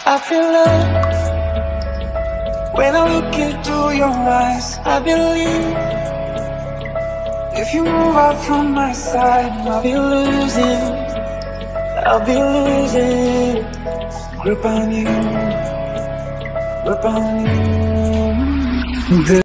I feel love when I look into your eyes. I believe if you move out from my side, I'll be losing grip on you, grip on you.